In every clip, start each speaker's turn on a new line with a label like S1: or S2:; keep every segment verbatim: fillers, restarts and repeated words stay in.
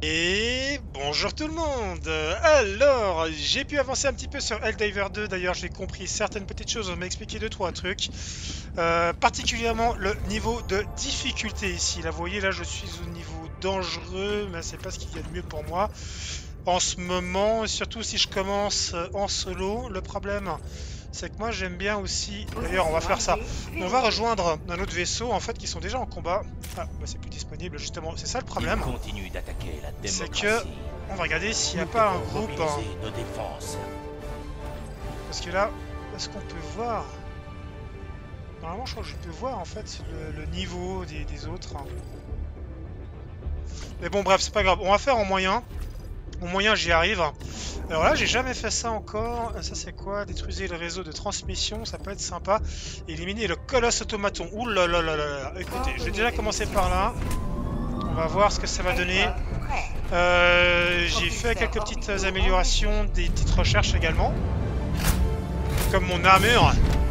S1: Et bonjour tout le monde. Alors, j'ai pu avancer un petit peu sur Helldivers deux. D'ailleurs, j'ai compris certaines petites choses. On m'a expliqué deux trois trucs. Euh, particulièrement le niveau de difficulté ici. Là, vous voyez, là, je suis au niveau dangereux, mais c'est pas ce qu'il y a de mieux pour moi en ce moment. Surtout si je commence en solo. Le problème, c'est que moi, j'aime bien aussi. D'ailleurs, on va faire ça. On va rejoindre un autre vaisseau, en fait, qui sont déjà en combat. Ah, bah c'est plus disponible, justement. C'est ça le problème.
S2: Il continue d'attaquer la
S1: C'est
S2: démocratie.
S1: que on va regarder s'il n'y a pas un groupe. Hein.
S2: Nos défenses.
S1: Parce que là, est-ce qu'on peut voir? Normalement, je crois que je peux voir en fait le, le niveau des, des autres. Hein. Mais bon, bref, c'est pas grave. On va faire en moyen. En moyen, j'y arrive. Alors là, j'ai jamais fait ça encore. Ça, c'est quoi? Détruisez le réseau de transmission, ça peut être sympa. Éliminer le colosse automaton. Ouh là là là là là. Écoutez, je vais déjà commencer par là. On va voir ce que ça va donner. Euh, j'ai fait quelques petites améliorations, des petites recherches également. Comme mon armure.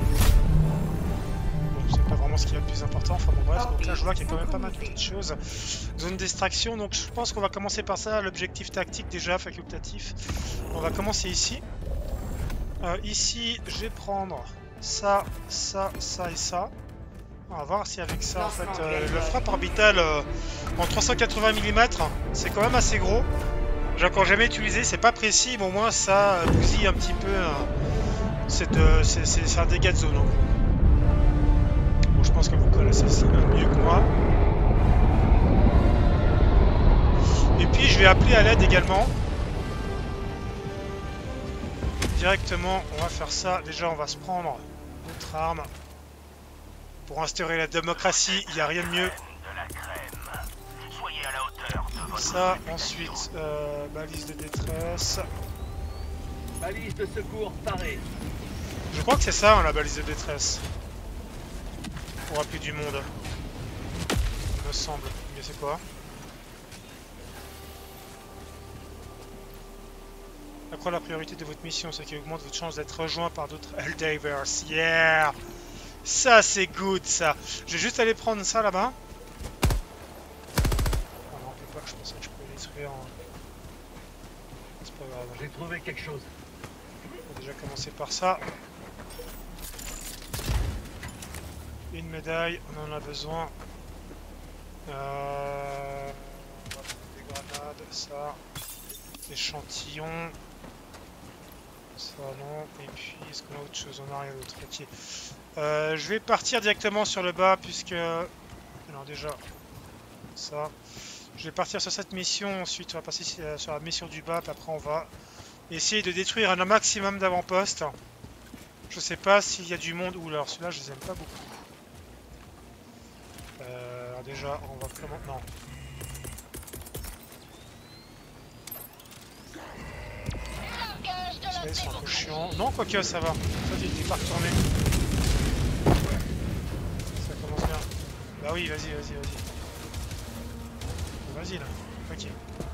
S1: Bon, c'est pas vraiment ce qui est le plus important. Enfin bon, bref, donc là je vois qu'il y a quand même pas mal de petites choses. Zone d'extraction, donc je pense qu'on va commencer par ça. L'objectif tactique déjà, facultatif. On va commencer ici. Euh, ici, je vais prendre ça, ça, ça et ça. On va voir si avec ça, en fait, euh, le frappe orbital euh, en trois cent quatre-vingts millimètres, c'est quand même assez gros. J'ai encore jamais utilisé, c'est pas précis, mais au moins ça euh, bousille un petit peu. Euh, c'est euh, un dégât de zone. En gros. Bon, je pense que vous connaissez ça mieux que moi. Et puis je vais appeler à l'aide également. Directement, on va faire ça. Déjà, on va se prendre notre arme. Pour instaurer la démocratie, il n'y a rien de mieux. Ça, ensuite, euh, balise de détresse.
S3: Balise de secours parée.
S1: Je crois que c'est ça, hein, la balise de détresse. Pour appeler du monde. Il me semble. Mais c'est quoi? Accroît la priorité de votre mission, ce qui augmente votre chance d'être rejoint par d'autres Helldivers. Yeah! Ça, c'est good, ça. Je vais juste aller prendre ça là-bas. Oh non, on peut pas. Je pensais que je pouvais détruire en... C'est pas grave.
S3: J'ai trouvé quelque chose.
S1: On va déjà commencer par ça. Une médaille, on en a besoin. Euh... On va prendre des grenades, ça. Échantillon. Ça non. Et puis, est-ce qu'on a autre chose? On n'a rien d'autre. Ok. Euh, je vais partir directement sur le bas puisque... Alors déjà, ça. Je vais partir sur cette mission, ensuite on va passer sur la mission du bas, puis après on va essayer de détruire un maximum d'avant-postes. Je sais pas s'il y a du monde ou alors ceux-là je les aime pas beaucoup. Euh, alors déjà, on va comment... Non. Ils sont un peu chiants. Non, quoique ça va. Ça, tu n'es pas retourné. Ça commence bien. Bah oui, vas-y, vas-y, vas-y. Vas-y là. Ok.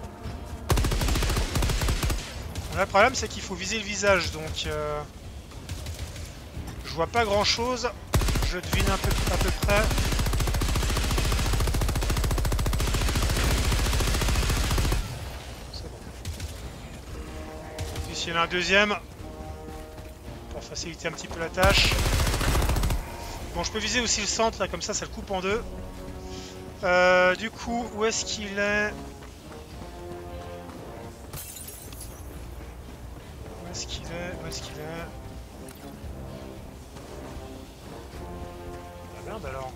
S1: Là, le problème, c'est qu'il faut viser le visage, donc... Euh, je vois pas grand-chose. Je devine un peu, à peu près. Il y en a un deuxième pour faciliter un petit peu la tâche. Bon, je peux viser aussi le centre là, comme ça, ça le coupe en deux. Euh, du coup, où est-ce qu'il est? Où est-ce qu'il est? Où est-ce qu'il est? Ah merde alors.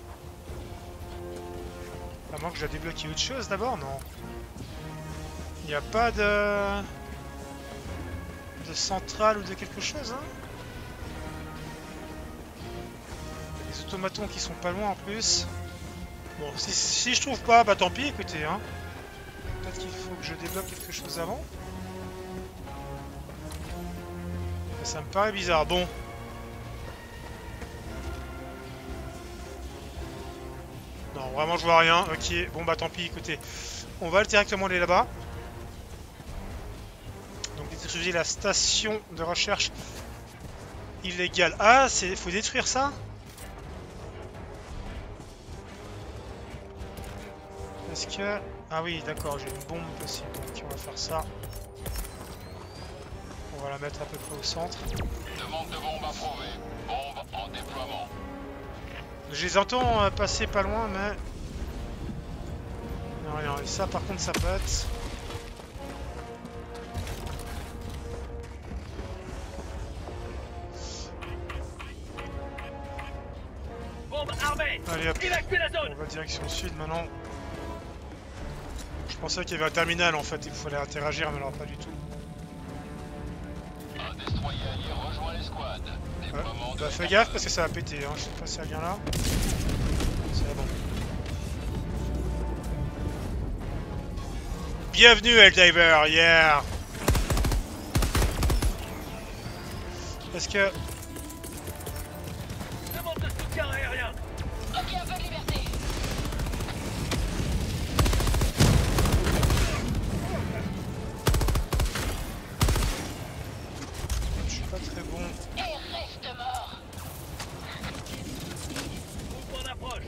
S1: À moins que je dois débloquer autre chose d'abord, non? Il n'y a pas de... de centrale ou de quelque chose, hein. Des automatons qui sont pas loin en plus. Bon, si, si je trouve pas, bah tant pis, écoutez, hein. Peut-être qu'il faut que je débloque quelque chose avant. Mais ça me paraît bizarre, bon. Non, vraiment je vois rien, ok, bon bah tant pis, écoutez. On va directement aller là-bas. Donc détruire la station de recherche illégale. Ah, c'est faut détruire ça? Est-ce que... Ah oui, d'accord, j'ai une bombe possible. Donc on va faire ça. On va la mettre à peu près au centre.
S4: Demande de bombe approuvée. Bombe en déploiement.
S1: Je les entends euh, passer pas loin, mais... Non, rien. Et ça, par contre, ça pète.
S3: Bombe armée.
S1: Allez hop,
S3: Évacuez la zone.
S1: on va direction sud maintenant. Je pensais qu'il y avait un terminal en fait, il fallait interagir, mais alors pas du tout.
S4: Un destroyer allié rejoint l'escouade. Déploiement
S1: Ouais,
S4: de
S1: bah fais gaffe parce que ça va péter, hein. Je sais pas si ça vient là. C'est bon. Bienvenue Helldiver, yeah. Est-ce que...
S3: Demande de soutien aérien.
S5: Ok, un peu de liberté.
S1: Je suis pas très bon.
S5: Et reste mort.
S3: Groupe en approche.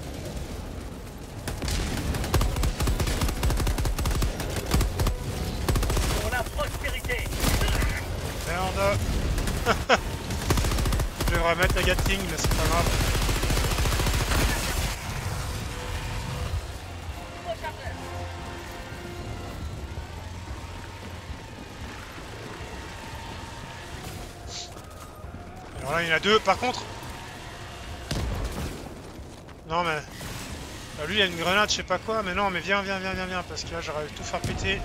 S3: Pour la prospérité.
S1: Merde. Je vais remettre la Gatling, mais c'est pas grave. Alors là, il y en a deux. Par contre... Non, mais... Bah, lui, il a une grenade, je sais pas quoi. Mais non, mais viens, viens, viens, viens, viens. Parce que là, j'aurais tout faire péter.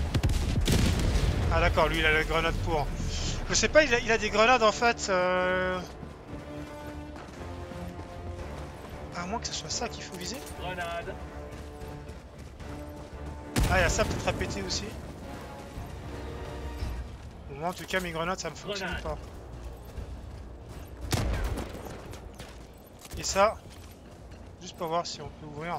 S1: Ah d'accord, lui, il a la grenade pour... Je sais pas, il a, il a des grenades, en fait. Euh... À moins que ce soit ça qu'il faut viser.
S3: Grenade.
S1: Ah, il y a ça peut-être à péter aussi. Bon, moi, en tout cas, mes grenades, ça me fonctionne
S3: Grenade.
S1: pas. Et ça, juste pour voir si on peut ouvrir.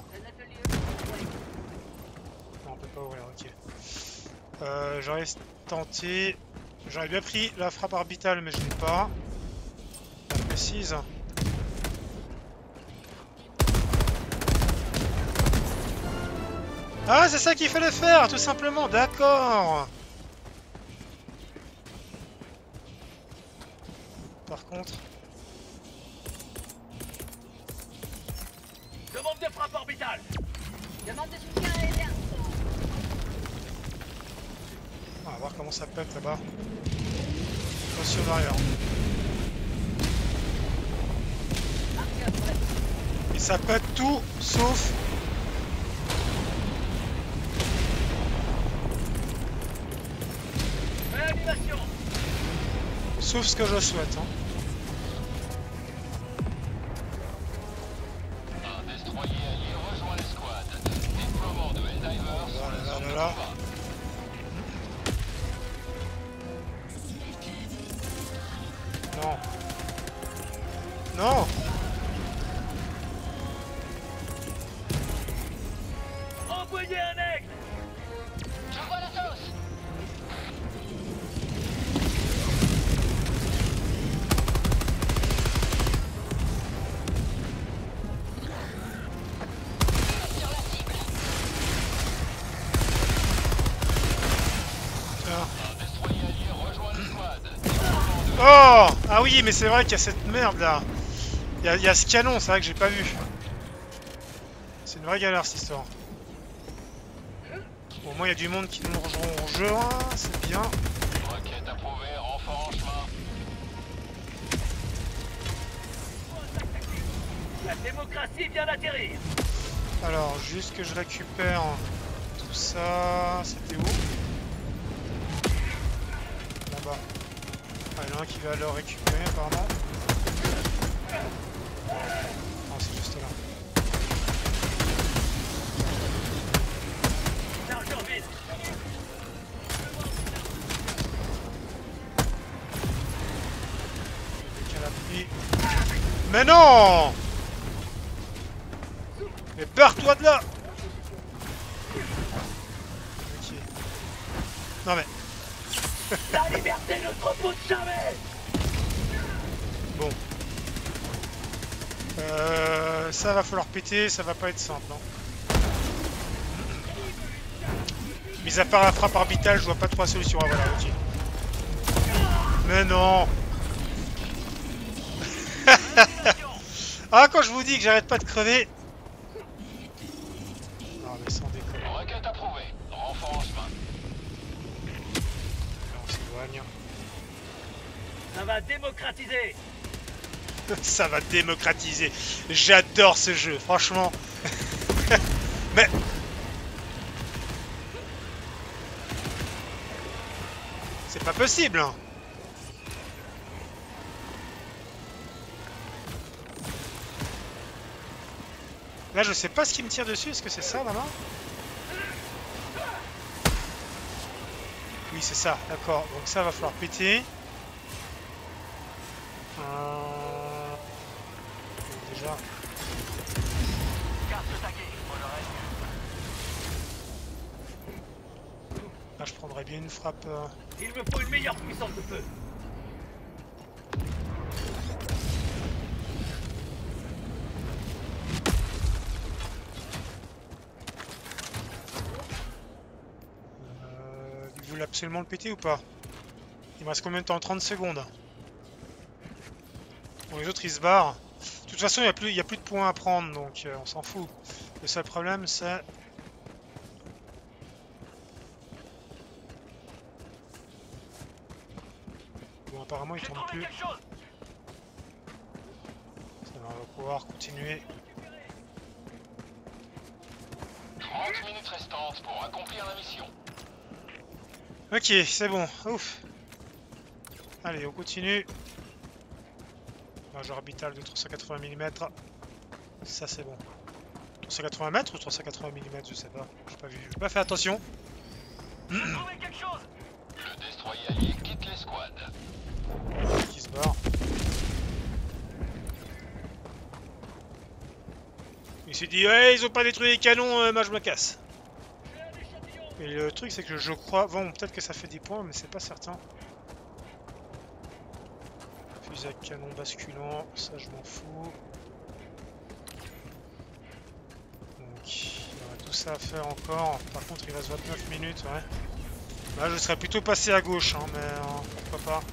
S1: Non, on peut pas ouvrir, ok. Euh, J'aurais tenté... J'aurais bien pris la frappe orbitale, mais je l'ai pas. La précise. Ah, c'est ça qu'il fallait faire, tout simplement, d'accord. Par contre...
S3: Demande de frappe orbitale.
S5: Demande de soutien aérien.
S1: On va voir comment ça pète là-bas. Attention en arrière. Et ça pète tout, sauf...
S3: Réanimation.
S1: Sauf ce que je souhaite. Hein.
S4: Un destroyer allié rejoint l'escouade. Déploiement de Helldivers sur la
S1: Là,
S4: zone
S1: là,
S4: de
S1: là.
S4: combat.
S1: Non. Non.
S3: Envoyez un aigle.
S5: Je vois la sauce. Sur la cible.
S1: Tiens.
S4: Un destroyer allié rejoint l'escouade.
S1: Oh. Ah oui, mais c'est vrai qu'il y a cette merde là. Il y a, il y a ce canon, c'est vrai que j'ai pas vu. C'est une vraie galère cette histoire. Bon, au moins il y a du monde qui nous rejoint en jeu, hein, c'est bien.
S4: Requête approuvée, renfort en chemin.
S3: La démocratie vient d'atterrir.
S1: Alors, juste que je récupère tout ça. C'était où? Là-bas. Ah, il y en a un qui va le récupérer apparemment. Non, c'est juste là.
S3: Chargeur vide.
S1: Qu'elle a pris. Mais non! Mais barre-toi de là! Ok. Non mais.
S3: La liberté ne se repose jamais.
S1: Bon. Euh, ça va falloir péter, ça va pas être simple, non? Mis à part la frappe orbitale, je vois pas trois solutions. Ah voilà, ok. Mais non. Ah, quand je vous dis que j'arrête pas de crever. Non mais sans déconner.
S4: Requête approuvée. Renfort en chemin.
S1: On s'éloigne.
S3: Ça va démocratiser.
S1: Ça va démocratiser. J'adore ce jeu, franchement. Mais... C'est pas possible, hein. Là, je sais pas ce qui me tire dessus. Est-ce que c'est ça, là-bas? Oui, c'est ça. D'accord. Donc ça va falloir péter. Euh... Déjà. Là, je prendrais bien une frappe. Euh...
S3: Il me faut une meilleure puissance de feu.
S1: Euh... Vous voulez absolument le péter ou pas? Il me reste combien de temps? Trente secondes. Bon, les autres ils se barrent. De toute façon, il n'y a, plus... y a plus de points à prendre, donc euh, on s'en fout. Le seul problème, c'est... Bon, apparemment, il tourne plus. Ça va, on va pouvoir continuer.
S4: trente minutes restantes pour accomplir la mission.
S1: Ok, c'est bon. Ouf. Allez, on continue. Marge orbitale de trois cent quatre-vingts millimètres. Ça, c'est bon. trois cent quatre-vingts mètres ou trois cent quatre-vingts millimètres, je sais pas. J'ai pas vu. J'ai pas fait attention.
S4: Le destroyer allié quitte l'escouade.
S1: Qui se barre. Il s'est dit, ouais, ils ont pas détruit les canons, euh, moi je me casse. Et le truc, c'est que je crois. Bon, peut-être que ça fait des points, mais c'est pas certain. Fusil à canon basculant, ça je m'en fous. Donc, il y aura tout ça à faire encore. Par contre, il reste vingt-neuf minutes, ouais. Là, je serais plutôt passé à gauche, hein, mais euh, pourquoi pas.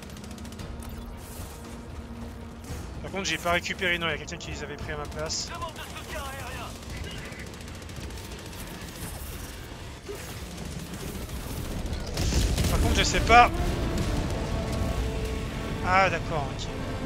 S1: Par contre, j'ai pas récupéré. Non, il y a quelqu'un qui les avait pris à ma place. Par contre, je sais pas. Ah, d'accord, ok.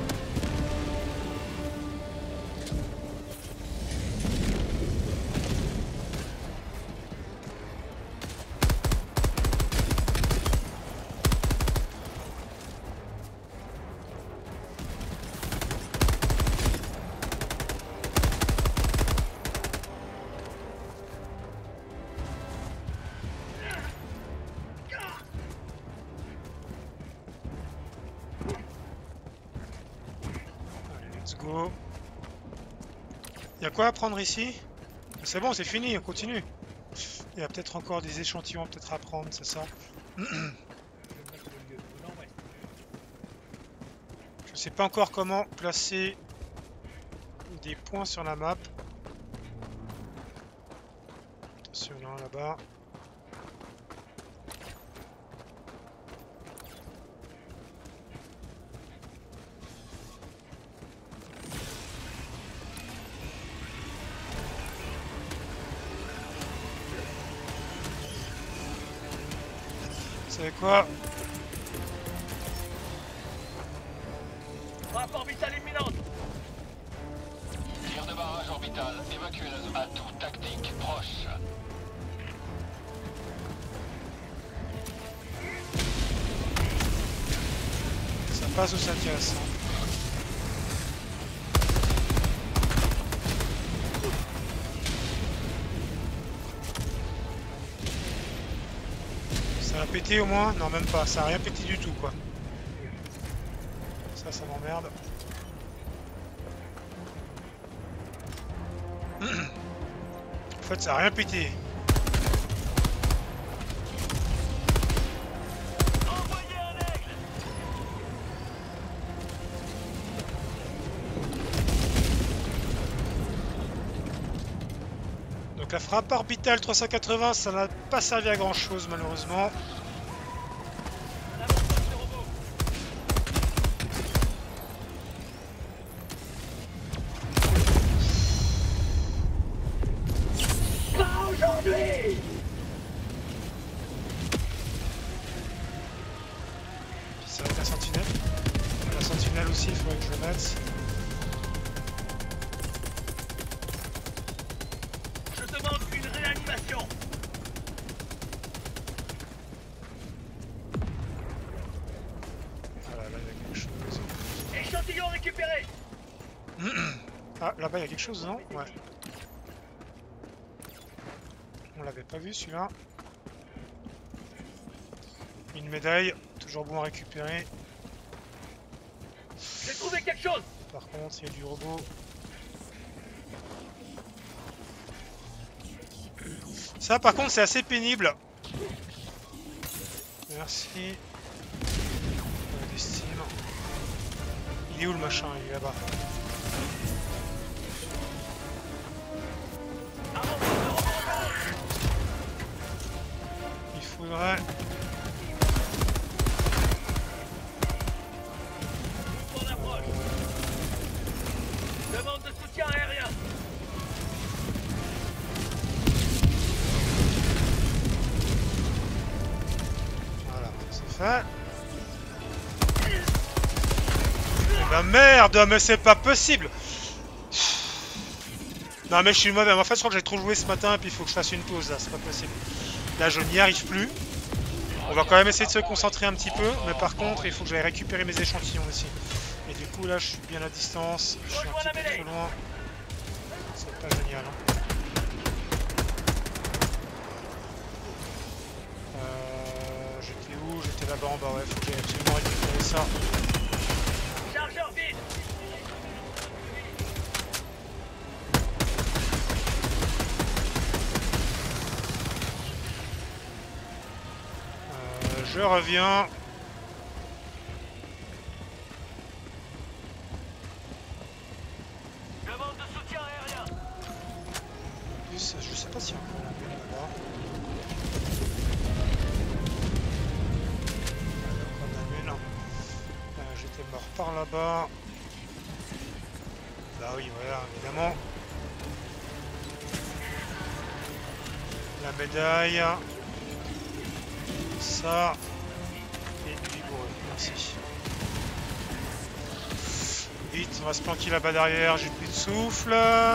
S1: Go. Il y a quoi à prendre ici? C'est bon, c'est fini, on continue. Il y a peut-être encore des échantillons peut-être à prendre, c'est ça? Je sais pas encore comment placer des points sur la map. Attention, là, là-bas. Vous savez quoi?
S3: Frappe orbitale imminente.
S4: Tir de barrage orbital, évacueuse, atout tactique proche.
S1: Ça passe ou ça casse? Ça a pété au moins? Non, même pas, ça a rien pété du tout quoi. Ça, ça m'emmerde. En fait, ça a rien pété.
S3: Envoyez un aigle.
S1: Donc la frappe orbitale trois cent quatre-vingts, ça n'a pas servi à grand chose malheureusement.
S3: Pas aujourd'hui.
S1: Ça va être la sentinelle. La sentinelle aussi, il faudrait que je le mette.
S3: Je demande une réanimation.
S1: Ah là, là, il y a quelque chose.
S3: Échantillon récupéré.
S1: Ah, là-bas, il y a quelque chose, non? Ouais. On l'avait pas vu, celui-là. Une médaille, toujours bon à récupérer.
S3: J'ai trouvé quelque chose.
S1: Par contre, il y a du robot. Ça, par contre, c'est assez pénible. Merci. On estime. Il est où le machin? Il est là-bas. Il faudrait...
S3: On approche. Demande de soutien aérien.
S1: Voilà, c'est fait. Eh ben merde, mais c'est pas possible. Non mais je suis mauvais, en fait je crois que j'ai trop joué ce matin et puis il faut que je fasse une pause là, c'est pas possible. Là je n'y arrive plus. On va quand même essayer de se concentrer un petit peu, mais par contre il faut que j'aille récupérer mes échantillons aussi. Et du coup là je suis bien à distance, je suis un petit peu trop loin. C'est pas génial. Hein. Euh, J'étais où? J'étais là-bas en bas, ouais, faut que j'aille absolument récupérer ça.
S3: Chargeur vide.
S1: Euh, je reviens.
S3: Demande de soutien aérien.
S1: En plus, je sais pas s'il y a encore un peu là-bas. On a une. Euh, J'étais mort par là-bas. Bah oui, voilà, évidemment. La médaille. Ça. Et du vigoureux, merci. Vite, on va se planquer là-bas derrière, j'ai plus de souffle.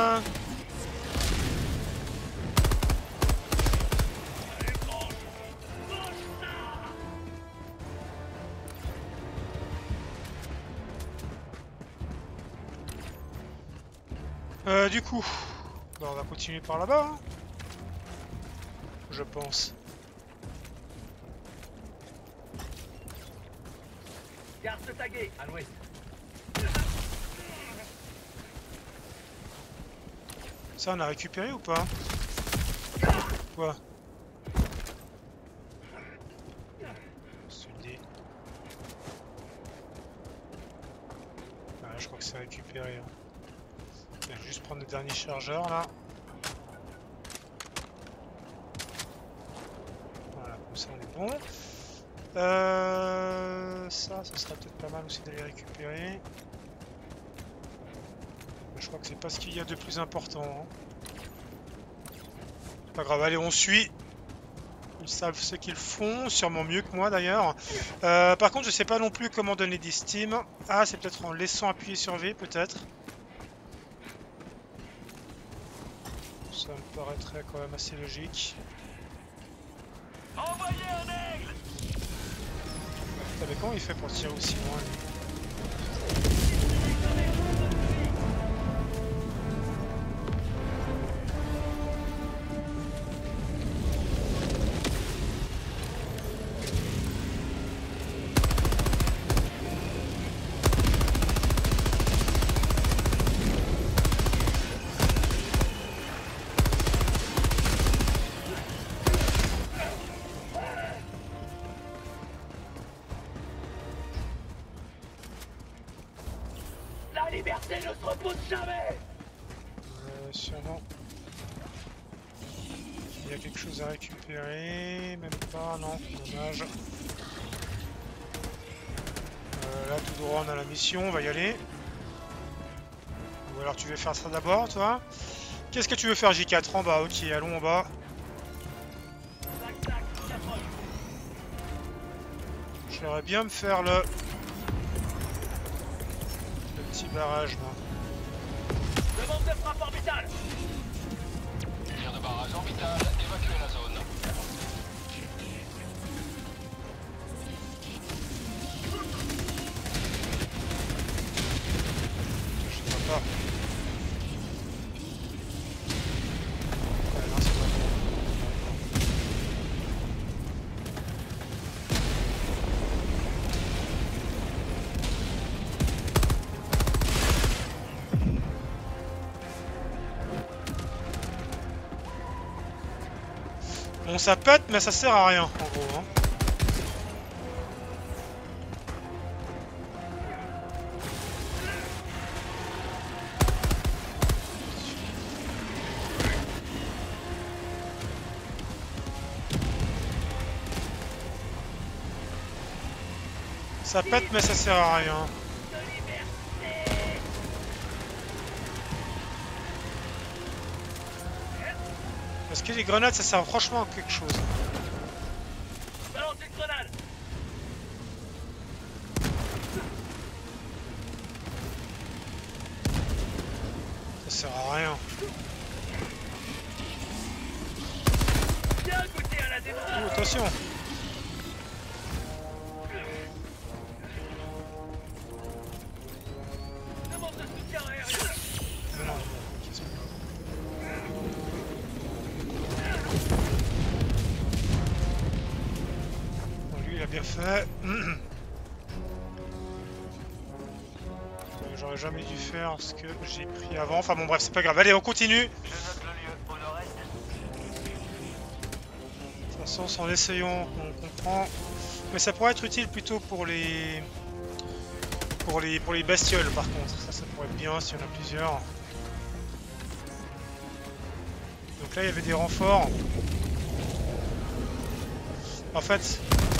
S1: Euh, du coup, bah, on va continuer par là-bas, hein, je pense.
S3: Garde tagué à l'ouest.
S1: Ça, on a récupéré ou pas? Quoi? Sudé. Ouais, je crois que c'est récupéré. Hein. Je vais juste prendre le dernier chargeur là. Voilà, comme ça on est bon. Euh, ça, ça sera peut-être pas mal aussi d'aller récupérer. Je crois que c'est pas ce qu'il y a de plus important. Hein. Pas grave, allez, on suit. Ils savent ce qu'ils font, sûrement mieux que moi d'ailleurs. Euh, par contre, je sais pas non plus comment donner des steams. Ah, c'est peut-être en laissant appuyer sur V, peut-être. Ça me paraîtrait quand même assez logique.
S3: Envoyez un aigle.
S1: T'avais comment il fait pour tirer aussi loin lui?
S3: La liberté ne se repose jamais.
S1: Euh, sûrement. y a quelque chose à récupérer? Même pas, non, dommage. Euh, là tout droit on a la mission, on va y aller. Ou alors tu veux faire ça d'abord toi? Qu'est-ce que tu veux faire J quatre? En bas, ok, allons en bas. J'aimerais bien me faire le... le petit barrage moi.
S3: Demande de frappe orbitale.
S4: Tir de barrage orbital, évacuez la zone.
S1: Je sais pas. Ouais, non, c'est pas bon. Bon, ça pète, mais ça sert à rien, en gros. Hein. Ça pète, mais ça sert à rien. Parce que les grenades, ça sert franchement à quelque chose.
S3: Balance une grenade.
S1: Ça sert à rien.
S3: Viens goûter à la
S1: Oh,
S3: démon.
S1: attention.
S3: Demande de soutien aérien.
S1: Mais non, ok, c'est pas grave. Bon, lui, il a bien fait. Euh, J'aurais jamais dû faire ce que j'ai pris avant. Enfin bon, bref, c'est pas grave. Allez, on continue.
S3: Je note le lieu au nord-est.
S1: De toute façon, en essayant, on comprend. Mais ça pourrait être utile plutôt pour les... Pour les, pour les bestioles, par contre. Ça, ça pourrait être bien s'il y en a plusieurs. Donc là, il y avait des renforts. En fait...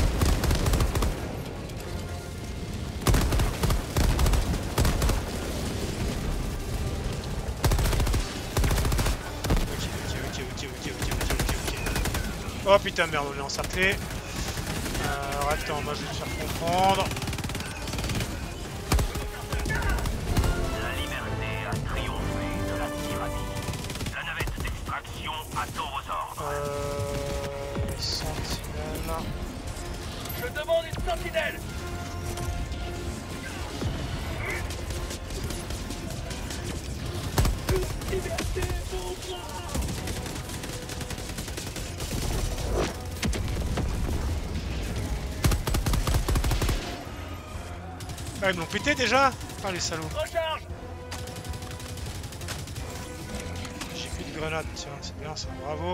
S1: Ok, ok, ok, ok, ok, ok, ok, ok, ok. Oh putain, merde, on est encerclé. Euh, attends, moi je vais te faire comprendre.
S3: La liberté a triomphé de la tyrannie. La navette d'extraction attend vos ordres.
S1: Euh... Sentinelle...
S3: Je demande une sentinelle. Liberté, mon bras.
S1: Ah, ils me l'ont pété déjà? Ah, les salauds.
S3: Recharge.
S1: J'ai plus de grenades, tiens, c'est bien ça, bravo.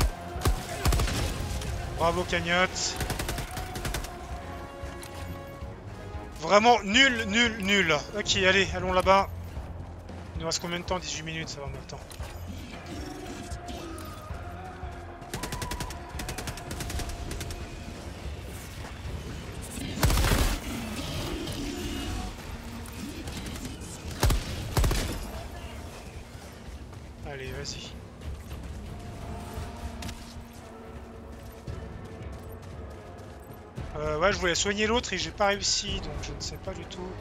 S1: Bravo, cagnotte. Vraiment nul, nul, nul. Ok, allez, allons là-bas. Il nous reste combien de temps? Dix-huit minutes, ça va en même temps. Allez, vas-y. Euh, ouais, je voulais soigner l'autre et j'ai pas réussi, donc je ne sais pas du tout.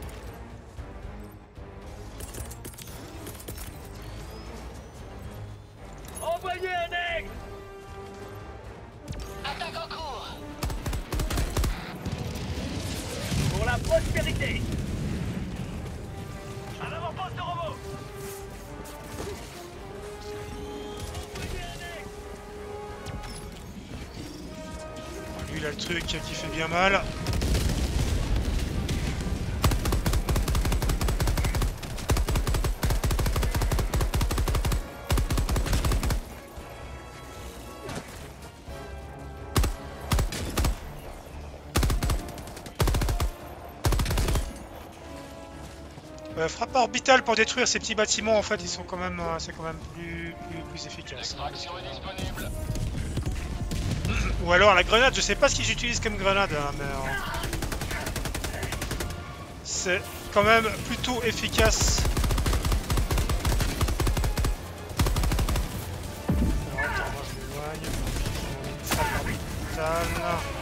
S3: Envoyez un aigle.
S5: Attaque en cours.
S3: Pour la prospérité. Un avant-poste de robot. Envoyez un aigle.
S1: Lui, il a le truc qui fait bien mal. Euh, frappe orbitale pour détruire ces petits bâtiments, en fait, ils sont quand même, euh, c'est quand même plus, plus, plus efficace.
S4: L'extraction est disponible.
S1: Ou alors la grenade, je sais pas ce qu'ils utilisent comme grenade, hein, mais euh, c'est quand même plutôt efficace. Alors attends, moi je m'éloigne. On a une frappe orbitale.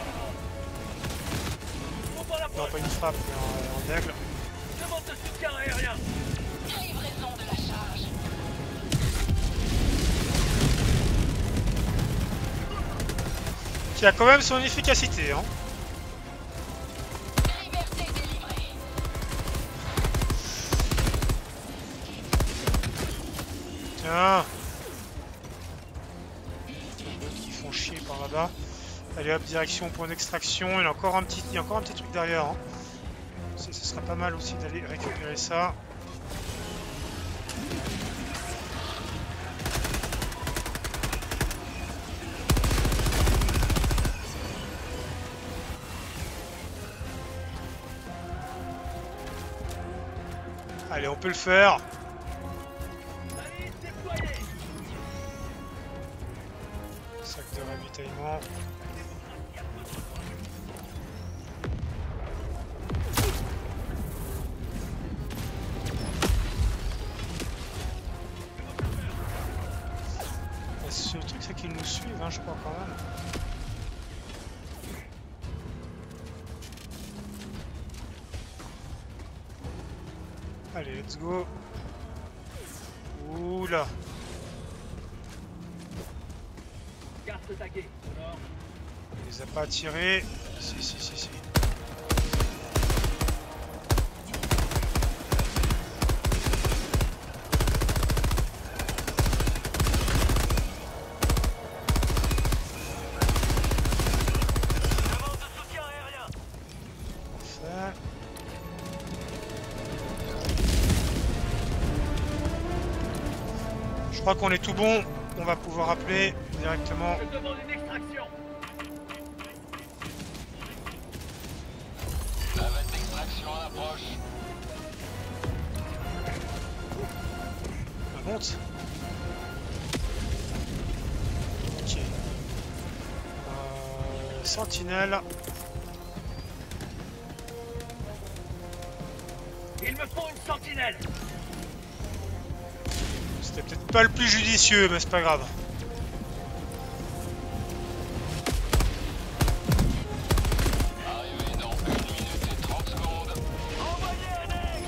S1: Non, pas une frappe, mais en, en aigle.
S3: Demande de soutien aérien.
S5: Livraison de la charge.
S1: Qui a quand même son efficacité, hein.
S5: Liberté délivrée.
S1: Tiens. Les bots qui font chier par là-bas. Allez hop, direction point d'extraction. Il y a encore un petit, il y a encore un petit truc derrière. Hein. Ce serait pas mal aussi d'aller récupérer ça. Allez, on peut le faire. Sac de ravitaillement. Le truc c'est qu'ils nous suivent, hein, je crois quand même. Allez, let's go. Oula.
S3: Garde le taquet.
S1: Il les a pas attirés. Si, si, si, si. Je crois qu'on est tout bon, on va pouvoir appeler directement.
S3: Je demande une extraction.
S4: Navette d'extraction à l'approche.
S1: On monte. Ok. Euh, sentinelle.
S3: Il me faut une sentinelle.
S1: C'était peut-être pas le plus judicieux, mais c'est pas grave.
S4: Arrivé dans une minute et trente secondes.
S3: Envoyez un aigle.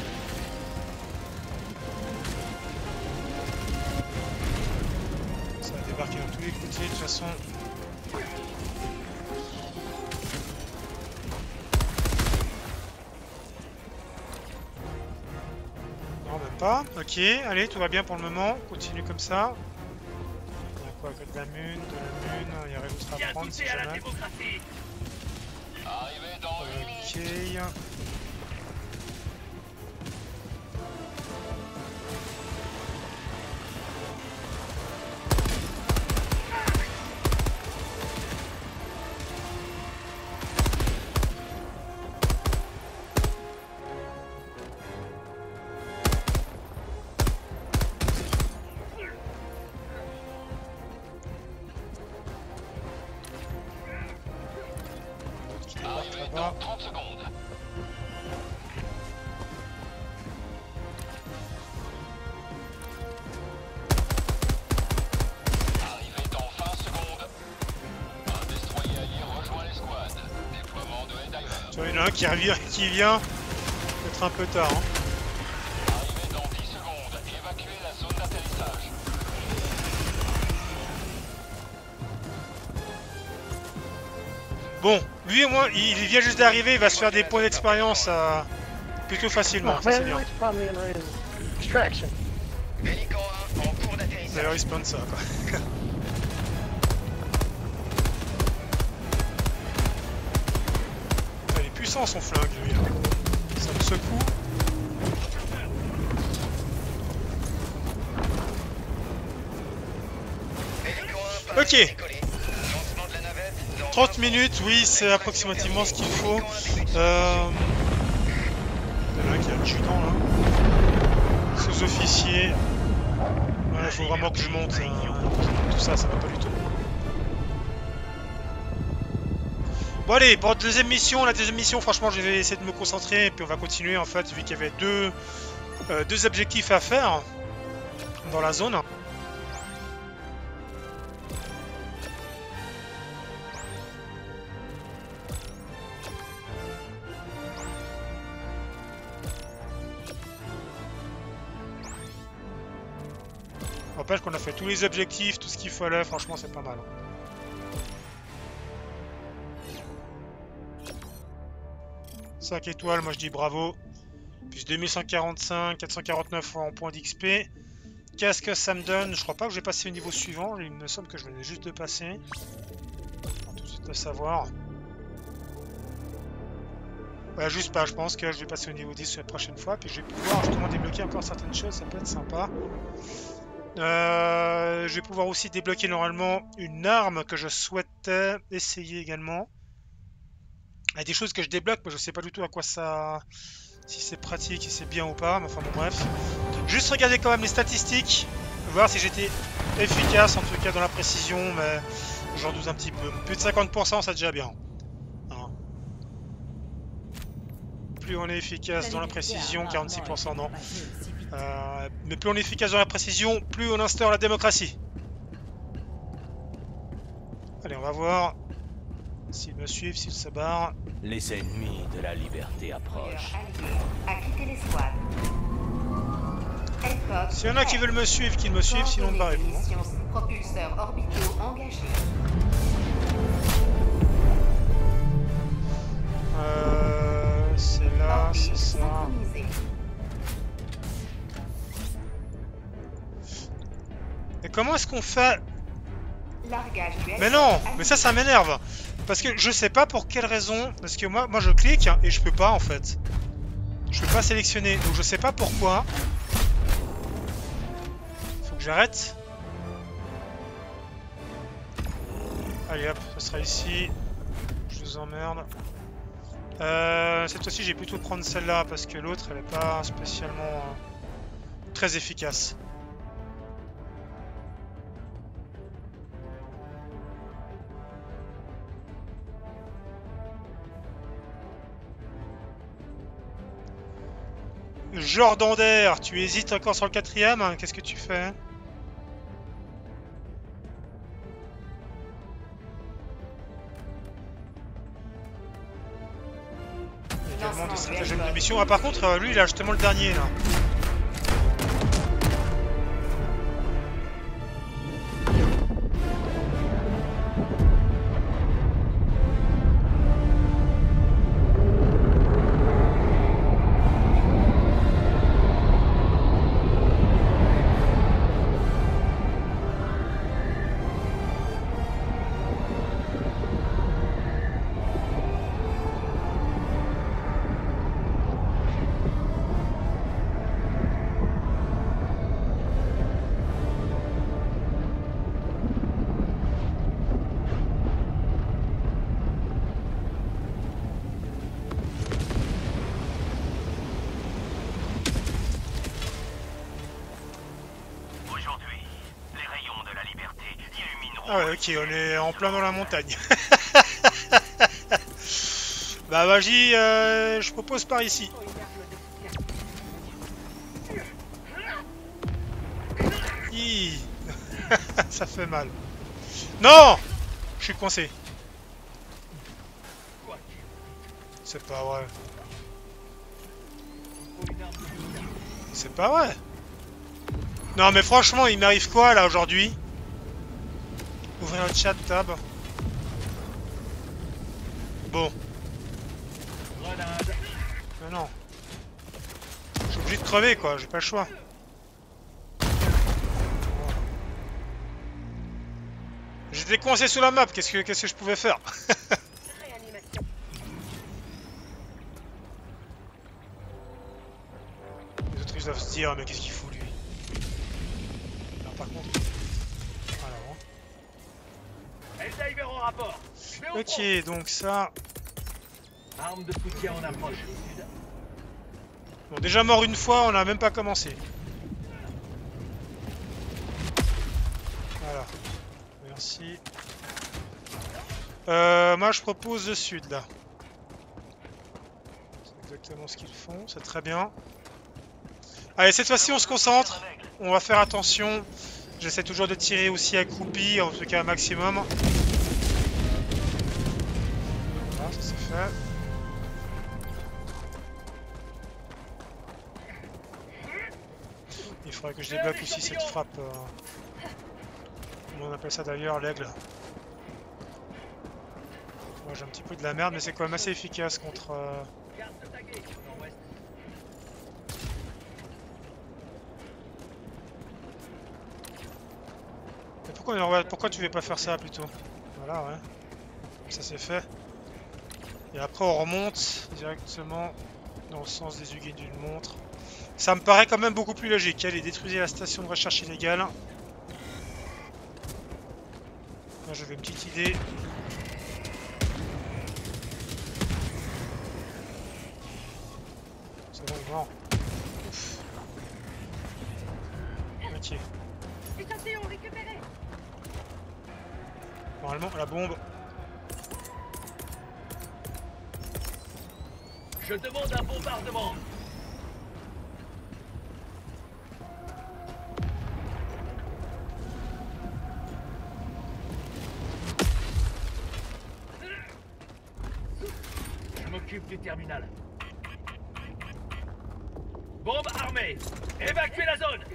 S1: Ça va débarquer dans tous les côtés de toute façon. Non, même pas. Ok, allez, tout va bien pour le moment. Continue comme ça. Il y a quoi que de la mune, de la mune. Il y a rien d'autre à
S3: Bien
S1: prendre si
S3: goûté à la
S1: jamais.
S3: démocratie.
S4: Arrivé dans une minute.
S1: Ok.
S4: Arrivé dans trente secondes. Arrivé dans vingt secondes. Un destroyer allié rejoint l'escouade. Déploiement de Helldiver.
S1: Tu vois, il y en a un qui revient, qui vient. Peut-être un peu tard. Hein.
S4: Arrivé dans dix secondes. Évacuer la zone d'atterrissage.
S1: Bon, lui et moi, il vient juste d'arriver, il va se faire des points d'expérience euh, plutôt facilement, ça c'est bien.
S6: Extraction.
S3: Hélico un en cours d'atterrissage.
S1: D'ailleurs il spawn ça quoi. Il est puissant son flingue lui. Hein. Ça me secoue.
S3: Hélico un pas
S1: Ok.
S3: décollé. Lancement de la navette dans
S1: trente minutes, oui, c'est approximativement ce qu'il faut. Euh... Il y en a un qui a adjudant là. Sous-officier. Ouais, il faut vraiment que je monte. euh, Tout ça, ça va pas du tout. Bon allez, pour la deuxième mission, la deuxième mission, franchement, je vais essayer de me concentrer et puis on va continuer en fait, vu qu'il y avait deux, euh, deux objectifs à faire dans la zone. Je rappelle qu'on a fait tous les objectifs, tout ce qu'il fallait, franchement c'est pas mal. cinq étoiles, moi je dis bravo. Plus deux mille cent quarante-cinq, quatre cent quarante-neuf en points d'X P. Qu'est-ce que ça me donne? Je crois pas que j'ai passé au niveau suivant, il me semble que je venais juste de passer. On va tout de suite le savoir. Voilà, juste pas, je pense que je vais passer au niveau dix la prochaine fois, puis je vais pouvoir justement débloquer encore certaines choses, ça peut être sympa. Euh, je vais pouvoir aussi débloquer normalement une arme que je souhaitais essayer également. Il y a des choses que je débloque, mais je sais pas du tout à quoi ça... si c'est pratique, si c'est bien ou pas, mais enfin bon bref. Juste regarder quand même les statistiques, voir si j'étais efficace en tout cas dans la précision, mais j'en doute un petit peu. Plus de cinquante pour cent, c'est déjà bien. Hein. Plus on est efficace dans la précision, quarante-six pour cent non. Euh, mais plus on est efficace dans la précision, plus on instaure la démocratie. Allez, on va voir s'ils me suivent, s'ils se barrent.
S2: Les ennemis de la liberté approchent.
S7: A quitté l'escouade.
S1: S'il y en a qui veulent me suivre, qu'ils me suivent, sinon barrez-vous.
S7: Propulseurs orbitaux engagés.
S1: Euh, c'est là, c'est ça. Et comment est-ce qu'on fait? Mais non, mais ça, ça m'énerve. Parce que je sais pas pour quelle raison. Parce que moi, moi je clique et je peux pas en fait. Je peux pas sélectionner. Donc je sais pas pourquoi. Faut que j'arrête. Allez hop, ça sera ici. Je vous emmerde. Euh, cette fois-ci, j'ai plutôt prendre celle-là parce que l'autre, elle est pas spécialement euh, très efficace. Jordan d'air, tu hésites encore sur le quatrième, hein, qu'est-ce que tu fais? Également des stratagèmes de mission. Ah par contre, euh, lui il a justement le dernier là. Ah ouais, ok, on est en plein dans la montagne. Bah vas-y, euh, je propose par ici. Hi. Ça fait mal. Non! Je suis coincé. C'est pas vrai. C'est pas vrai. Non mais franchement, il m'arrive quoi là aujourd'hui? Ouvrir le chat tab. Bon. Mais non. Je suis obligé de crever quoi, j'ai pas le choix. J'étais coincé sous la map, qu'est-ce que qu'est-ce que je pouvais faire? Les autres ils doivent se dire mais qu'est-ce qu'il fout lui? Là par contre. Ok, donc ça...
S3: Arme de soutien en approche.
S1: Bon, déjà mort une fois, on n'a même pas commencé. Voilà. Merci. Euh, moi je propose le sud là. C'est exactement ce qu'ils font, c'est très bien. Allez, cette fois-ci on se concentre. On va faire attention. J'essaie toujours de tirer aussi accroupi, en tout cas un maximum. Voilà, ça c'est fait. Il faudrait que je débloque aussi cette frappe. Euh... Comment on appelle ça d'ailleurs, l'aigle. Moi j'ai un petit peu de la merde, mais c'est quand même assez efficace contre... Euh... Mais pourquoi, on... pourquoi tu veux pas faire ça plutôt? Voilà, ouais. Ça c'est fait. Et après on remonte directement dans le sens des aiguilles d'une montre. Ça me paraît quand même beaucoup plus logique. Allez, détruisez la station de recherche illégale. Là j'avais une petite idée. C'est bon, il est mort. Ouf. Ok. Normalement, la bombe.
S3: Je demande un bombardement. Je m'occupe du terminal. Bombe armée. Évacuez la zone.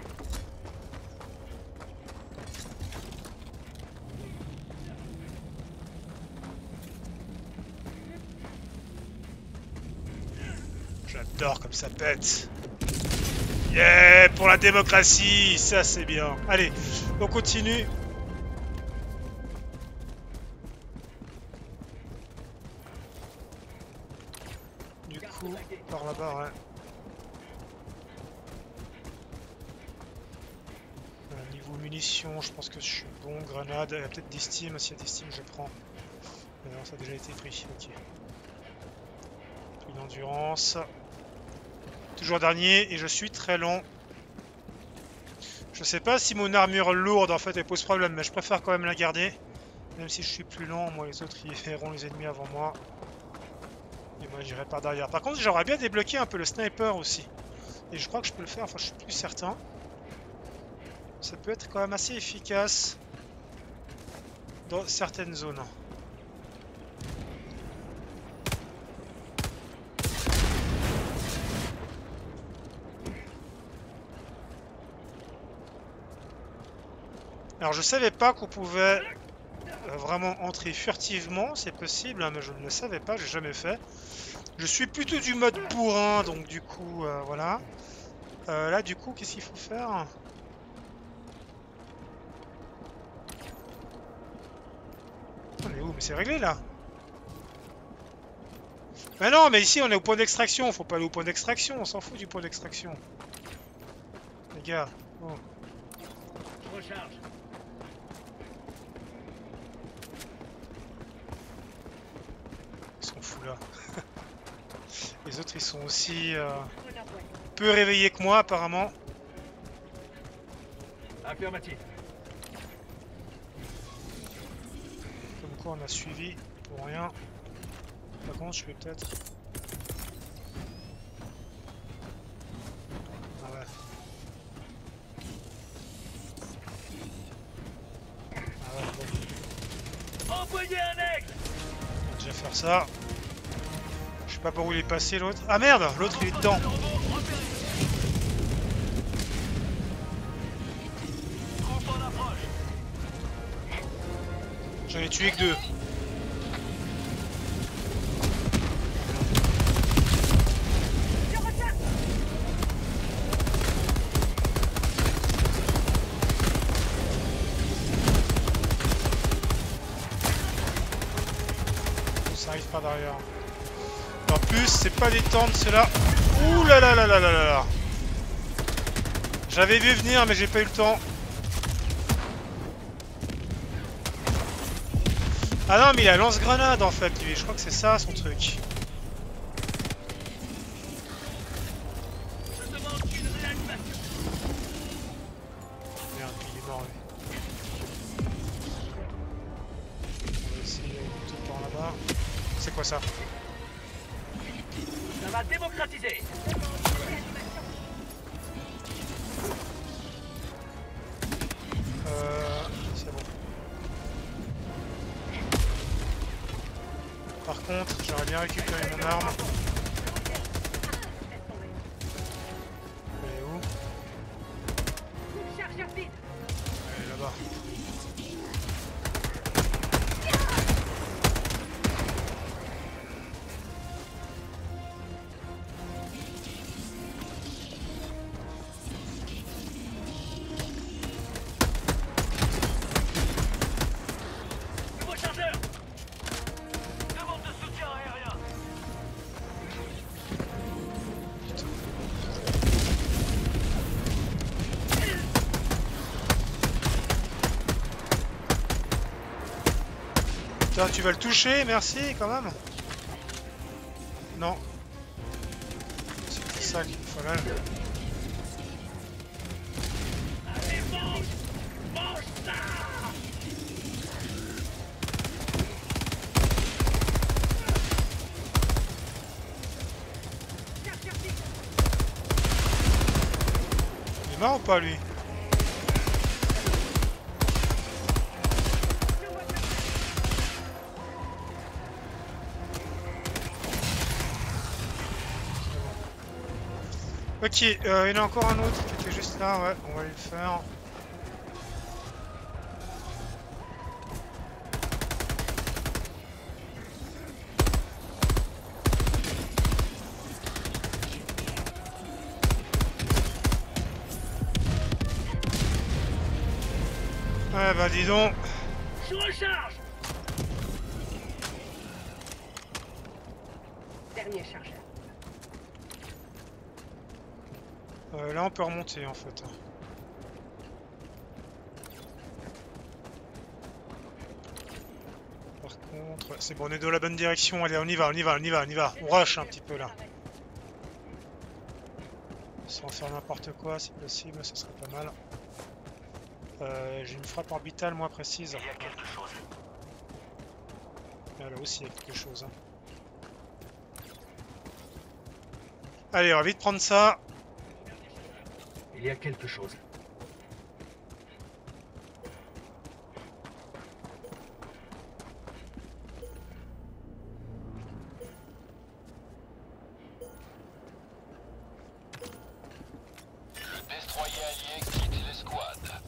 S1: J'adore comme ça pète. Yeah, pour la démocratie, ça c'est bien. Allez, on continue. Du coup, par là-bas, ouais. Euh, niveau munitions, je pense que je suis bon. Grenade, il y a peut-être des steams. S'il y a des steams, je prends. Mais non, ça a déjà été pris. Ok. Plus d'endurance. Toujours dernier et je suis très long. Je sais pas si mon armure lourde en fait elle pose problème, mais je préfère quand même la garder. Même si je suis plus lent, moi les autres ils verront les ennemis avant moi. Et moi j'irai par derrière. Par contre j'aurais bien débloqué un peu le sniper aussi. Et je crois que je peux le faire, enfin je suis plus certain. Ça peut être quand même assez efficace dans certaines zones. Alors je savais pas qu'on pouvait euh, vraiment entrer furtivement, c'est possible, hein, mais je ne le savais pas, j'ai jamais fait. Je suis plutôt du mode bourrin, donc du coup, euh, voilà. Euh, là du coup, qu'est-ce qu'il faut faire? On est où? Mais c'est réglé là. Mais non, mais ici on est au point d'extraction, faut pas aller au point d'extraction, on s'en fout du point d'extraction. Les gars, oh.
S3: Je recharge.
S1: Ils sont fous là. Les autres ils sont aussi euh, peu réveillés que moi apparemment.
S3: Affirmatif.
S1: Comme quoi on a suivi pour rien. Par contre je vais peut-être... Ah ouais. Ah ouais bon.
S3: Envoyez un aigle.
S1: On va déjà faire ça. Je sais pas par où il est passé l'autre. Ah merde, l'autre il est dedans. J'en ai tué que deux. Ça arrive pas derrière. En plus, c'est pas des tentes ceux-là. Ouh là là là là là là là. J'avais vu venir, mais j'ai pas eu le temps. Ah non, mais il a lance-grenade en fait, lui. Je crois que c'est ça son truc. Merde, il est mort lui. On va essayer de C'est quoi ça?
S3: Ça va démocratiser.
S1: Euh... C'est bon. Par contre, j'aurais bien récupéré mon arme. Elle est où? Elle est là-bas.
S3: Nouveau chargeur. Demande de soutien aérien.
S1: Putain, tu vas le toucher, merci quand même. Non. C'est ça qu'il fallait.
S3: Allez, mange. Mange ça.
S1: Il est mort ou pas lui? Ok, euh, il y en a encore un autre qui était juste là, ouais, on va lui le faire. Ouais bah dis donc.
S3: Je recharge. Dernier chargeur.
S1: Euh, là on peut remonter en fait. Par contre, c'est bon, on est dans la bonne direction, allez on y va, on y va, on y va, on y va. On rush un petit peu là. Sans faire n'importe quoi si possible, ce serait pas mal. Euh, J'ai une frappe orbitale moins précise.
S3: Il y a quelque chose.
S1: Ah, là aussi il y a quelque chose. Hein. Allez, on va vite prendre ça.
S3: Il y a quelque chose.
S4: Le destroyer allié quitte l'escouade.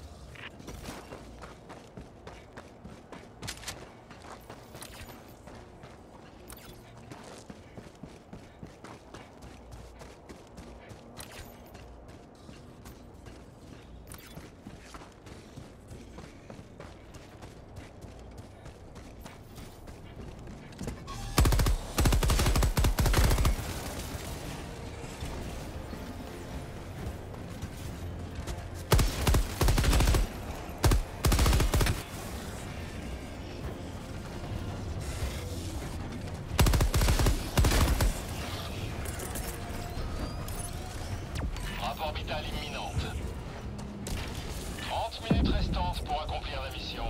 S4: Frappe orbitale imminente. trente minutes restantes pour accomplir la mission.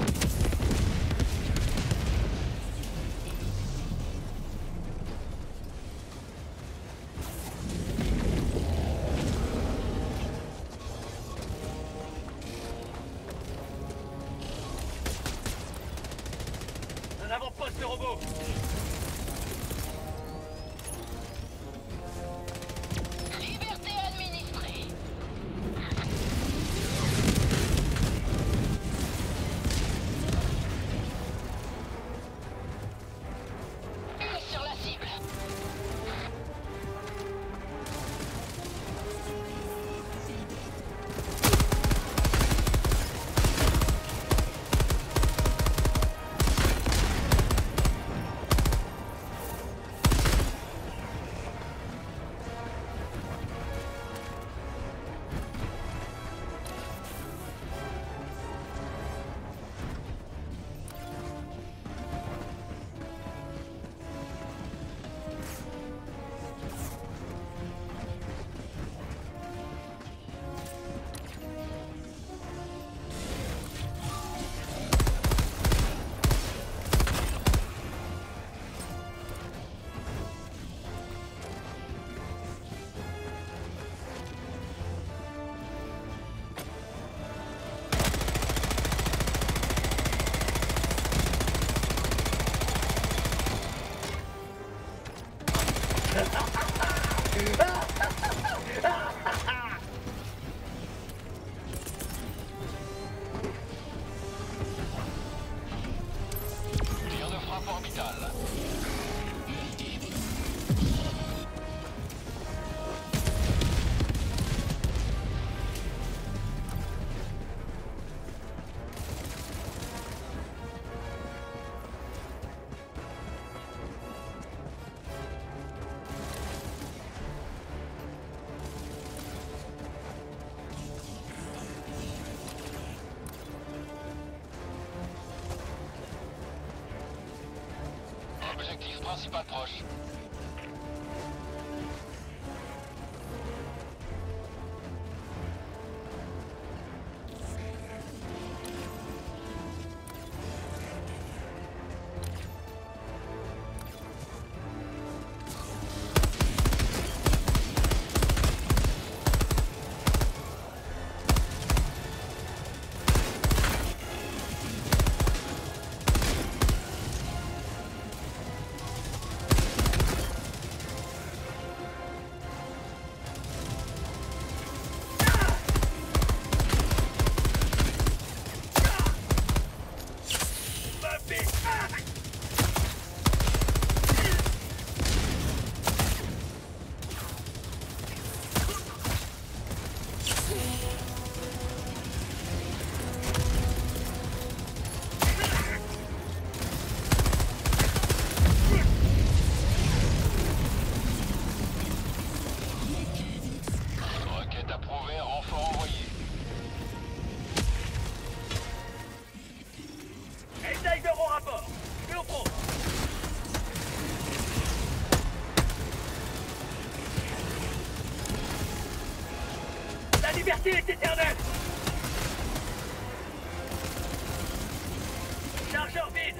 S3: Un avant-poste de robot.
S5: Liberté administrée.
S4: Tir de frappe orbitale. Objectif principal proche. Requête approuvée, renfort envoyé.
S3: Diver au rapport. Je au pro. La liberté est éternelle. Chargeur vide.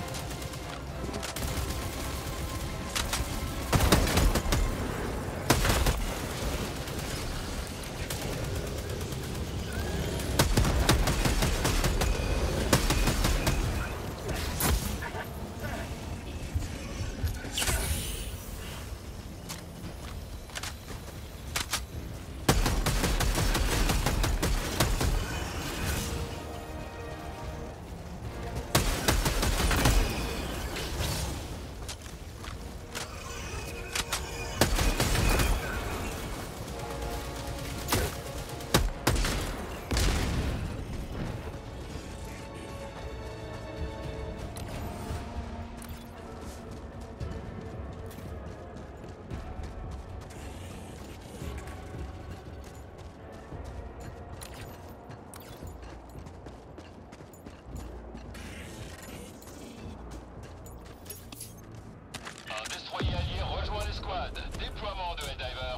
S4: Un destroyer allié rejoint l'escouade. Déploiement de Helldiver.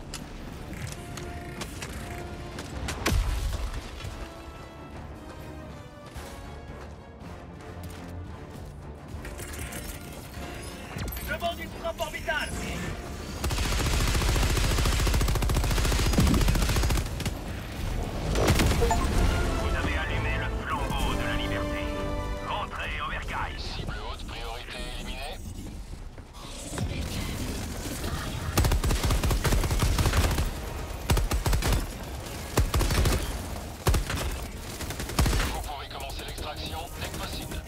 S3: Demande une frappe orbitale. Vous avez allumé le flambeau de la liberté. Entrez, Overkill.
S4: Cible haute priorité éliminée. Vous pouvez commencer l'extraction dès que possible.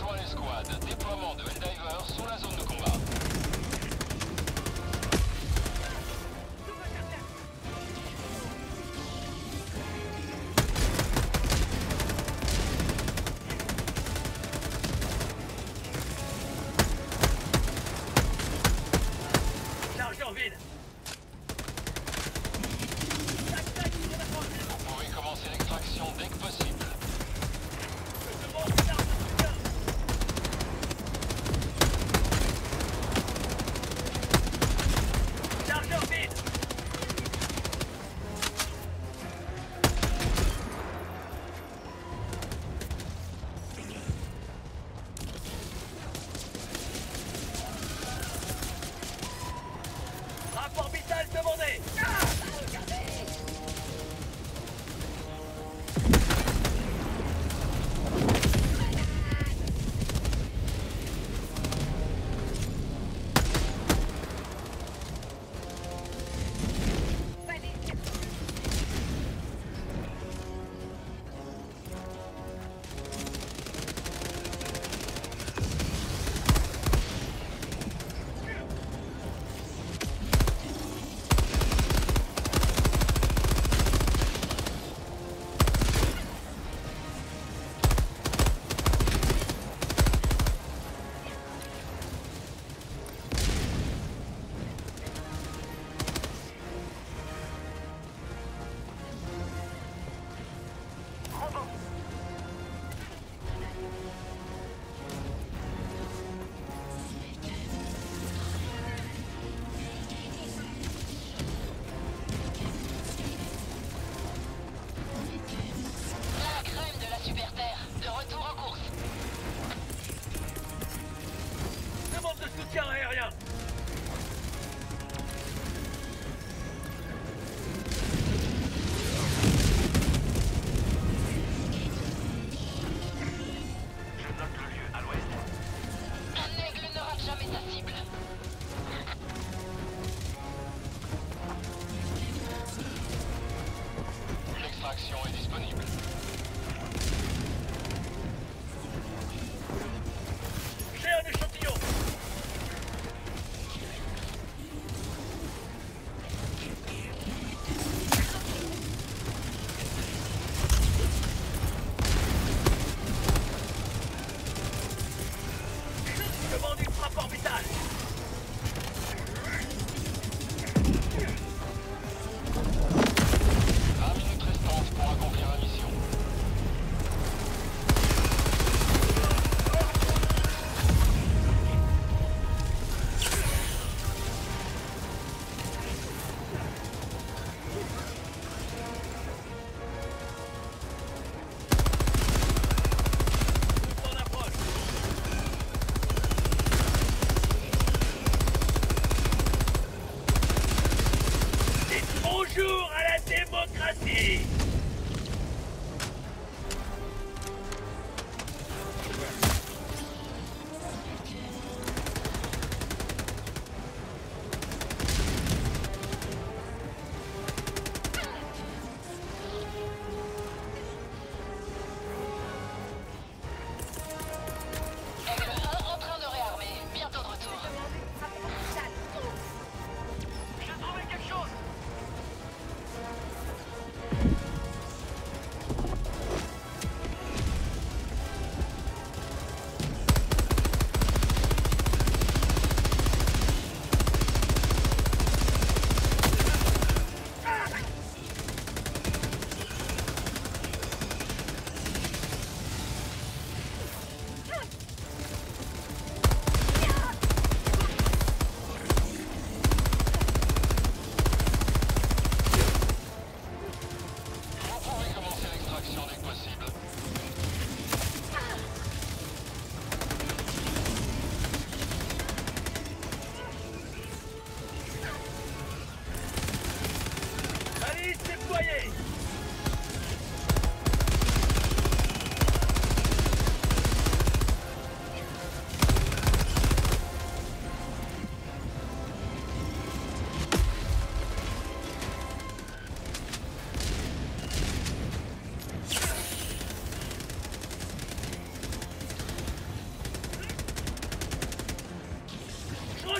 S4: Rejoins les squads. Déploiement de Helldivers sous la zone de combat.
S3: Chargeur vide.
S4: Vous pouvez commencer l'extraction dès que possible.
S3: Chargeur vide. Rapport vital demandé.
S5: La crème de la Super Terre, de retour en course.
S3: Demande de soutien aérien. Je bloque le lieu à l'ouest.
S5: Un aigle ne rate jamais sa cible.
S4: L'extraction est disponible.
S3: J'ai un échantillon. Demande une frappe orbitale.
S4: vingt minutes restantes pour accomplir la mission.
S3: On approche.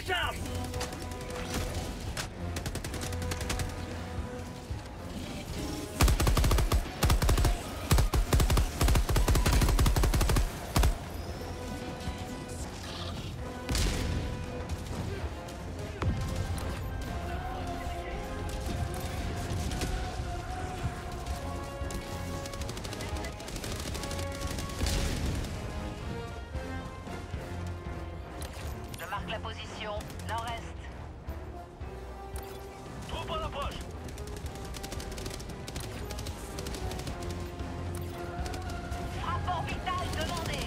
S3: recharge.
S5: Je marque la position. Nord-est.
S3: Troupe en approche.
S5: Frappe orbitale demandée.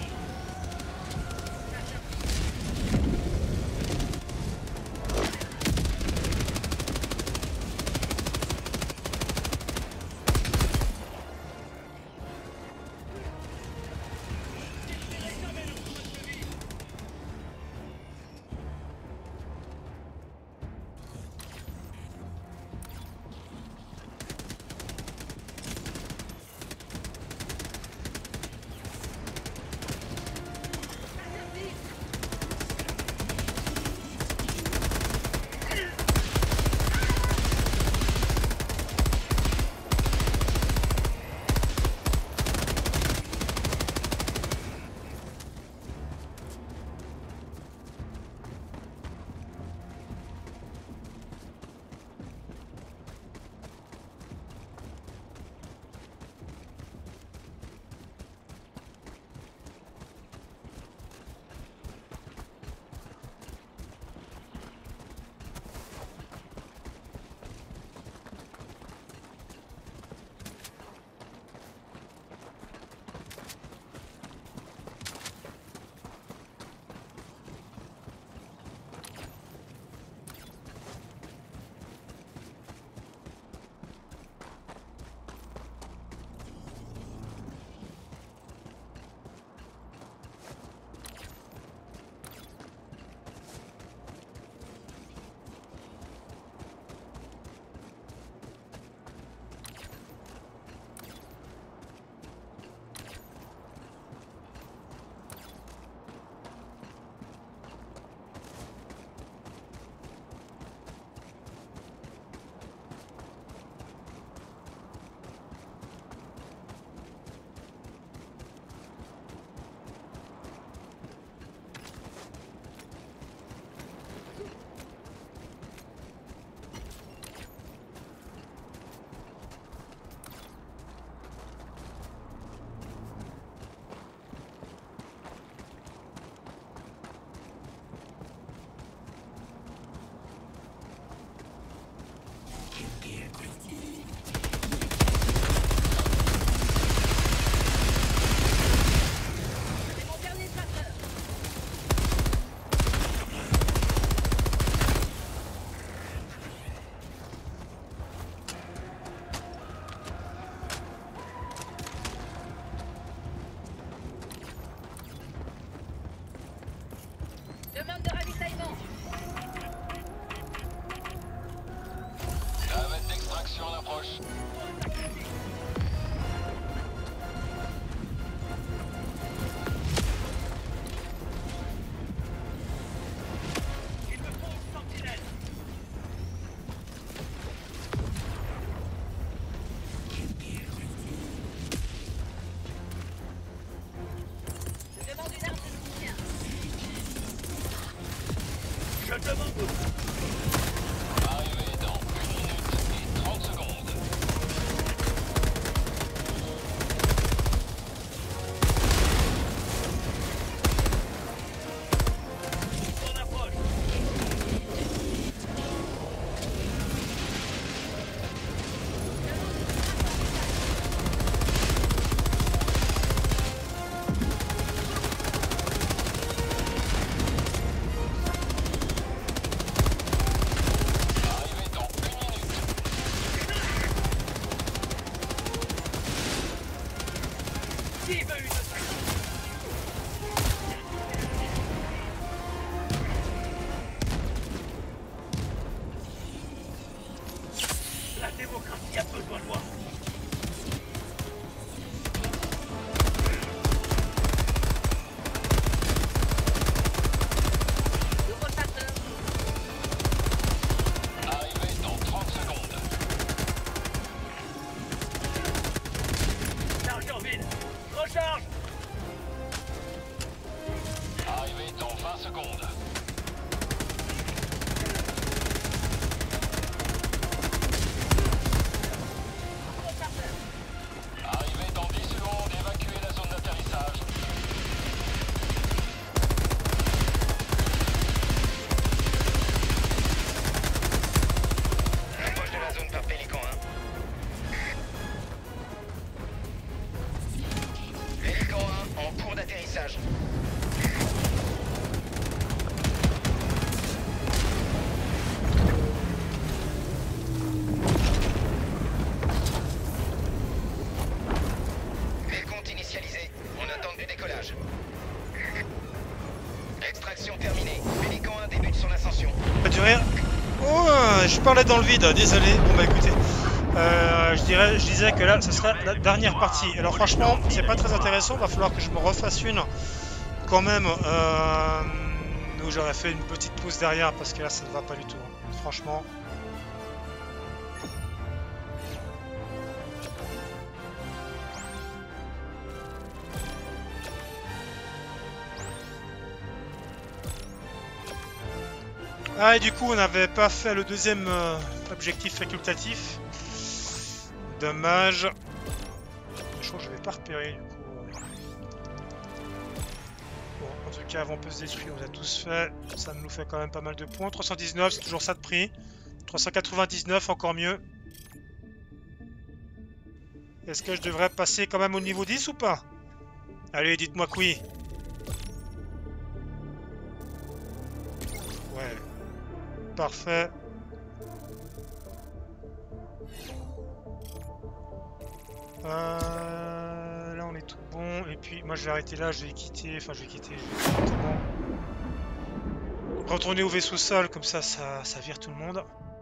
S5: Demande de ravitaillement.
S4: Navette d'extraction en approche.
S3: Il me faut une sentinelle.
S5: Je demande une arme de soutien.
S3: Je demande.
S4: Arrivé dans une minute et trente secondes.
S3: En approche.
S4: secondes. Arrivez dans dix secondes, évacuez la zone d'atterrissage.
S3: Approche de la zone par Pélican un. Pélican un en cours d'atterrissage. Décompte initialisé. On attend du décollage. Extraction terminée. Pélican un débute son ascension.
S1: Ça a duré. Oh, je parlais dans le vide, désolé. Bon bah écoutez, euh, je dirais, je disais que là, ce serait la dernière partie. Alors franchement, c'est pas très intéressant. Va falloir que je me refasse une, quand même, euh, où j'aurais fait une petite pause derrière parce que là, ça ne va pas du tout. Hein. Franchement. Ah, et du coup on n'avait pas fait le deuxième euh, objectif facultatif. Dommage. Je crois que je vais pas repérer du coup. Bon, en tout cas avant on peut se détruire, on a tous fait. Ça nous fait quand même pas mal de points. trois cent dix-neuf, c'est toujours ça de prix. trois cent quatre-vingt-dix-neuf, encore mieux. Est-ce que je devrais passer quand même au niveau dix ou pas? Allez, dites-moi que oui. Ouais. Parfait. Euh, là on est tout bon. Et puis moi je vais arrêter là, je vais quitter. Enfin je vais quitter. Je vais directement retourner au vaisseau sol, comme ça, ça ça vire tout le monde.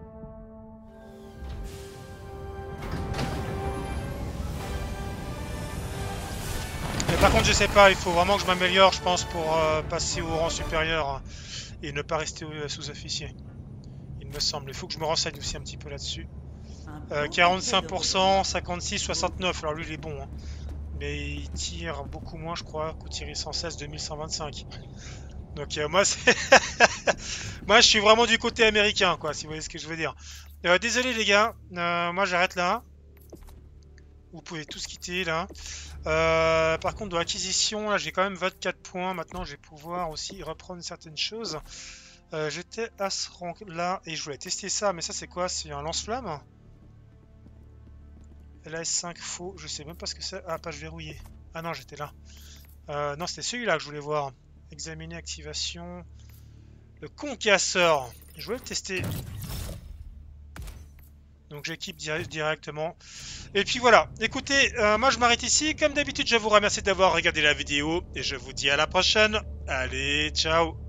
S1: Mais par contre je sais pas, il faut vraiment que je m'améliore je pense pour euh, passer au rang supérieur hein, et ne pas rester euh, sous-officier. Il me semble, il faut que je me renseigne aussi un petit peu là-dessus. Euh, quarante-cinq pour cent, cinquante-six, soixante-neuf, alors lui il est bon. Hein. Mais il tire beaucoup moins je crois, qu'au tirer cent seize, deux mille cent vingt-cinq. Donc euh, moi c'est... moi je suis vraiment du côté américain quoi, si vous voyez ce que je veux dire. Euh, désolé les gars, euh, moi j'arrête là. Vous pouvez tous quitter là. Euh, par contre, dans l'acquisition, là j'ai quand même vingt-quatre points. Maintenant, je vais pouvoir aussi reprendre certaines choses. Euh, J'étais à ce rang là et je voulais tester ça. Mais ça, c'est quoi? C'est un lance-flamme? L A S cinq faux. Je sais même pas ce que c'est. Ah, page verrouillée. Ah non, j'étais là. Euh, non, c'était celui-là que je voulais voir. Examiner activation. Le concasseur. Je voulais le tester. Donc j'équipe dir directement. Et puis voilà, écoutez, euh, moi je m'arrête ici. Comme d'habitude, je vous remercie d'avoir regardé la vidéo. Et je vous dis à la prochaine. Allez, ciao.